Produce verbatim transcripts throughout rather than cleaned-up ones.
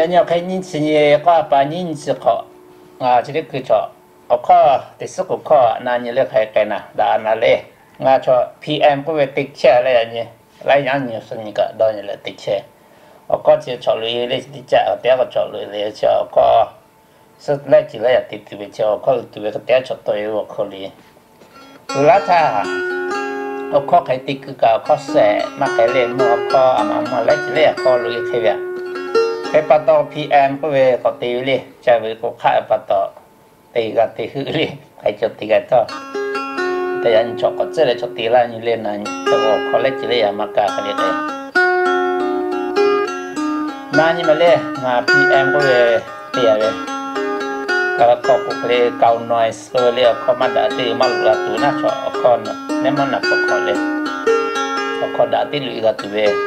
giờ nhau cái nhìn gì qua bà nhìn gì khó à chỉ cái cho ở khó để sức của khó là như là cái cái nào đã là lệ ngà cho pê em có về tích xe lại nhỉ lại nhang nhiều sinh cái đó như là tích xe ở khó chỉ cho lưỡi lấy tích xe ở bé có cho lưỡi lấy cho khó sự lấy chỉ lấy tích tích về cho khó tích về cái bé cho tôi ở khó lưỡi là ta ở khó cái tích cái khó sẽ mà cái lên mua khó mà mà lấy chỉ lấy khó lưỡi cái vậy cái bắt đầu pê emก็về cóตีเลยจะไปก็ขายbắt đầuตีกันตีหื้อเลยใครจะตีกันต่อแต่ยันชอบก็เจอเลยชอบตีละนี่เล่นนะแต่ว่าเขาเล่นจีเลยมากากันเลยนั่นนี่มาเลยงา พี เอ็ม ก็vềตีเลยก็เขาก็เลยเกาหน่อยก็เลยเขามาด่าตีมาลุกตัวน่าชอบคนเนี่ยมันหนักกว่าเขาเลยเขาด่าตีลุยกันตัวเอง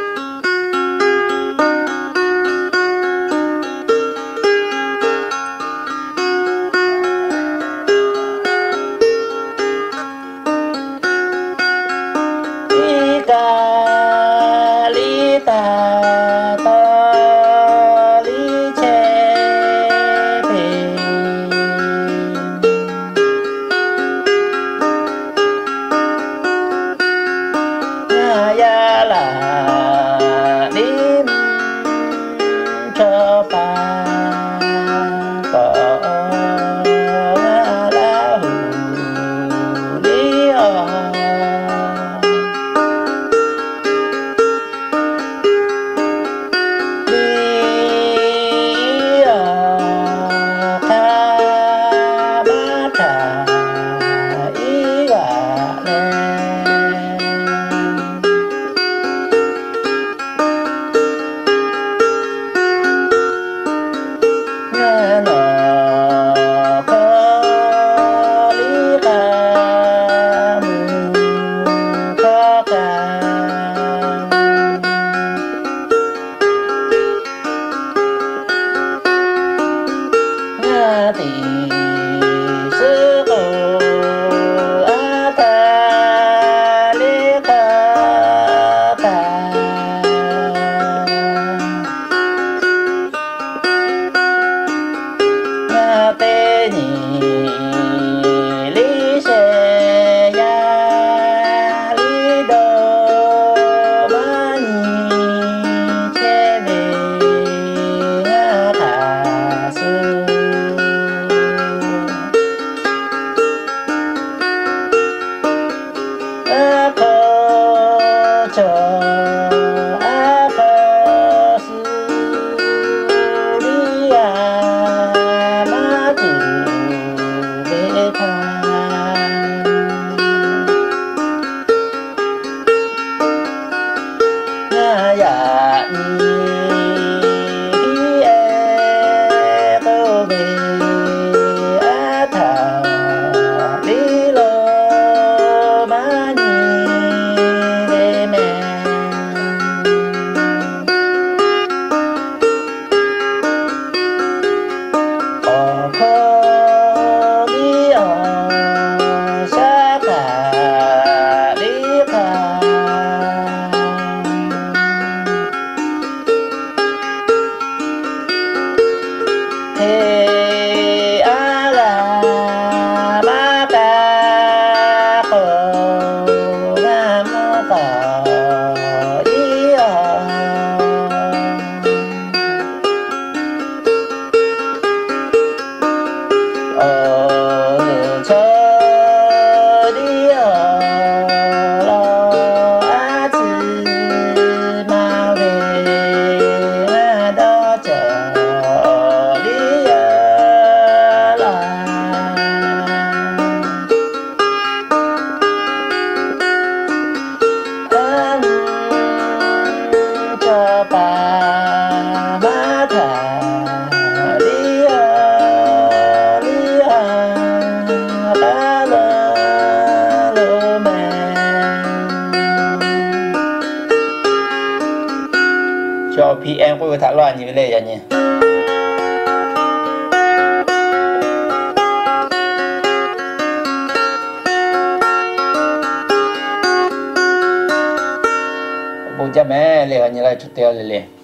cho pê em có thả loạn như vậy nhỉ bố cha mẹ liền như là chút tiêu liền